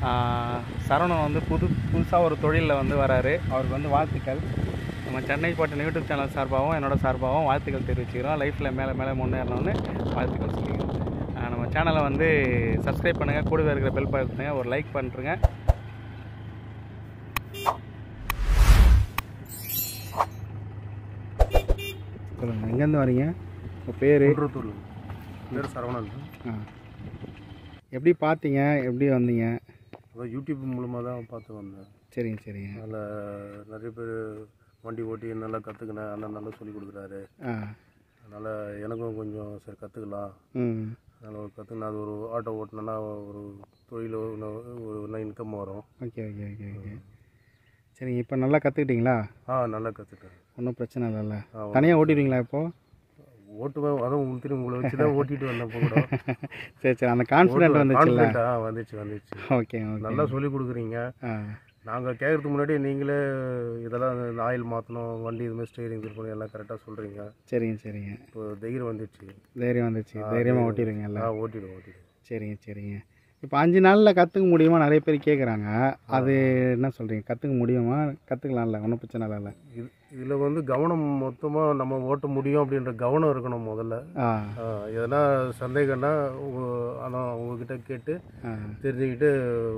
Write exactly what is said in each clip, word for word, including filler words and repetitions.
சரவணன் வந்து புது புதுசாக ஒரு தொழிலில் வந்து வராரு. அவருக்கு வந்து வாழ்த்துக்கள். நம்ம சென்னை பாட்டன் யூடியூப் சேனல் சார்பாகவும் என்னோட சார்பாகவும் வாழ்த்துக்கள் தெரிவிச்சுக்கிறோம். லைஃப்பில் மேலே மேலே முன்னேறணும்னு வாழ்த்துக்கள் சொல்லிக்கிறோம். நம்ம சேனலை வந்து சப்ஸ்கிரைப் பண்ணுங்கள், கூடவே இருக்கிற பெல் பட்டனை ஒரு லைக் பண்ணுறேங்க. சொல்லுங்கள், எங்கேருந்து வரீங்க? உங்கள் பேர்? பேர் சரவணன். ஆ, எப்படி பார்த்தீங்க, எப்படி வந்தீங்க? அதான் யூடியூப் மூலமாக தான் பார்த்து வந்தேன். சரிங்க சரிங்க. அதில் நிறைய பேர் வண்டி ஓட்டி நல்லா கற்றுக்கினேன். அண்ணன் நல்லா சொல்லி கொடுக்குறாரு. ஆ, அதனால் எனக்கும் கொஞ்சம் சரி கற்றுக்கலாம். ம், அதனால் ஒரு கற்றுக்கினா அது ஒரு ஆட்டோ ஓட்டினா ஒரு தொழில் ஒரு இன்கம் வரும். ஓகே ஓகே ஓகே ஓகே சரிங்க. இப்போ நல்லா கற்றுக்கிட்டீங்களா? ஆ, நல்லா கற்றுட்டேன். ஒன்றும் பிரச்சனை இல்லைல்ல? தனியாக ஓட்டிடுவீங்களா இப்போது? ஓட்டுவேன். அதான் உங்களுக்கு தெரியும், உங்களை வச்சு தான் ஓட்டிகிட்டு வந்தேன் கூட. சரி சரி, அந்த கான்ஃபிடென்ட் வந்துச்சுல்ல? ஆ, வந்துச்சு வந்துச்சு. ஓகே ஓகே, நல்லா சொல்லி கொடுக்குறீங்க. ஆ, நாங்கள் கேட்குறதுக்கு முன்னாடி நீங்களே இதெல்லாம் இந்த ஆயில் மாற்றணும், வண்டி இதுமாதிரி ஸ்டேரிங் திருப்பணும் எல்லாம் கரெக்டாக சொல்கிறீங்க. சரிங்க சரிங்க. இப்போ தைரியம் வந்துச்சு. தைரியம் வந்துச்சு, தைரியமாக ஓட்டிடுவீங்கல்ல? ஆ, ஓட்டிடுவோம் ஓட்டிடுவோம். சரிங்க சரிங்க. இப்போ அஞ்சு நாளில் கற்றுக்க முடியுமா நிறைய பேர் கேட்குறாங்க. அது என்ன சொல்கிறீங்க, கற்றுக்க முடியுமா? கற்றுக்கலாம்ல, ஒன்றும் பிரச்சனை இல்லைல்ல? இது இதில் வந்து கவனம் மொத்தமாக நம்ம ஓட்ட முடியும் அப்படின்ற கவனம் இருக்கணும் முதல்ல. ஆ, எதனா சந்தேகம்னா ஆனால் உங்ககிட்ட கேட்டு தெரிஞ்சுக்கிட்டு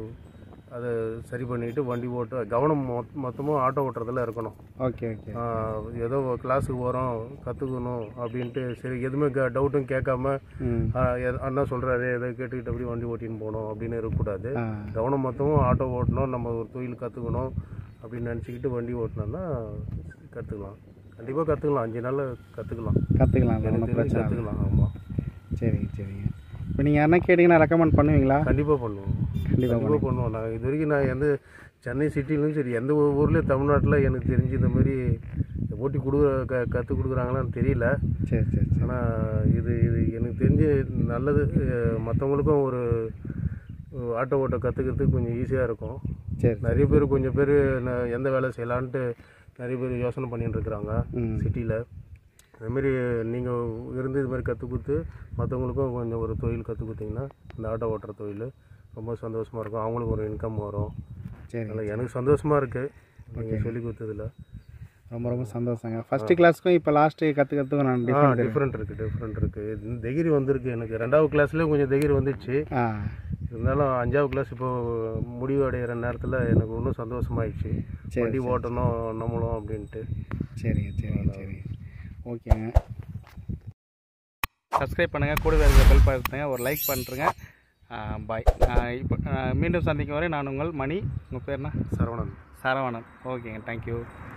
அதை சரி பண்ணிக்கிட்டு வண்டி ஓட்ட கவனம் மொத் மொத்தமாக ஆட்டோ ஓட்டுறதுல இருக்கணும். Okay okay. ஏதோ கிளாஸுக்கு போகிறோம் கற்றுக்கணும் அப்படின்ட்டு சரி எதுவுமே க டவுட்டும் கேட்காம அண்ணா சொல்கிறாரு எதை கேட்டுக்கிட்டு அப்படி வண்டி ஓட்டின்னு போகணும் அப்படின்னு இருக்கக்கூடாது. கவனம் மொத்தமும் ஆட்டோ ஓட்டணும், நம்ம ஒரு தொழில் கற்றுக்கணும் அப்படின்னு நினச்சிக்கிட்டு வண்டி ஓட்டினோம்னா கற்றுக்கலாம். கண்டிப்பாக கற்றுக்கலாம். அஞ்சு நாளில் கற்றுக்கலாம் கற்றுக்கலாம் கற்றுக்கலாம். ஆமாம். சரிங்க சரிங்க. இப்போ நீங்கள் யாருன்னா கேட்டிங்கன்னா ரெக்கமெண்ட் பண்ணுவீங்களா? கண்டிப்பாக பண்ணுவோம். கண்டிப்பாக கண்டிப்பாக பண்ணுவோம். நான் இது வரைக்கும் நான் எந்த சென்னை சிட்டிலும் சரி எந்த ஊர்லேயும் தமிழ்நாட்டில் எனக்கு தெரிஞ்சு இந்த மாதிரி ஓட்டி கொடுக்குற க கற்றுக் கொடுக்குறாங்களான்னு தெரியல. சரி சரி. ஆனால் இது இது எனக்கு தெரிஞ்சு நல்லது. மற்றவங்களுக்கும் ஒரு ஆட்டோ ஓட்ட கற்றுக்கிறதுக்கு கொஞ்சம் ஈஸியாக இருக்கும். சரி. நிறைய பேர் கொஞ்சம் பேர் எந்த வேலை செய்யலான்ட்டு நிறைய பேர் யோசனை பண்ணிட்டு இருக்கிறாங்க சிட்டியில். அதுமாரி நீங்கள் இருந்து இது மாதிரி கற்றுக் கொடுத்து மற்றவங்களுக்கும் கொஞ்சம் ஒரு தொழில் கற்றுக் கொடுத்தீங்கன்னா இந்த ஆட்டோ ஓட்டுற தொழில் ரொம்ப சந்தோஷமாக இருக்கும். அவங்களுக்கு ஒரு இன்கம் வரும். சரி. அதனால் எனக்கு சந்தோஷமாக இருக்குது நீங்கள் சொல்லி கொடுத்ததில்ல. ரொம்ப ரொம்ப சந்தோஷங்க. ஃபஸ்ட்டு கிளாஸுக்கும் இப்போ லாஸ்ட்டு கற்றுக்கிறதுக்கும் நான் டிஃப்ரெண்ட் டிஃப்ரெண்ட் இருக்குது டிஃப்ரெண்ட் இருக்குது தைரி வந்திருக்கு எனக்கு. ரெண்டாவது கிளாஸ்லேயும் கொஞ்சம் தைரியம் வந்துடுச்சு. இருந்தாலும் அஞ்சாவது கிளாஸ் இப்போது முடிவு அடைகிற நேரத்தில் எனக்கு இன்னும் சந்தோஷமாயிடுச்சு. வண்டி ஓட்டணும் நம்மளும் அப்படின்ட்டு. சரிங்க சரிங்க சரி. ஓகேங்க. சப்ஸ்கிரைப் பண்ணுங்கள், கூடவே இருக்கிற பெல் பட்டனை ஒரு லைக் பண்ணுறேங்க. பாய். இப்போ மீண்டும் சந்திக்கும் வரை நான் உங்கள் மணி. உங்கள் பேர்னா? சரவணன். சரவணன். ஓகேங்க, தேங்க்யூ.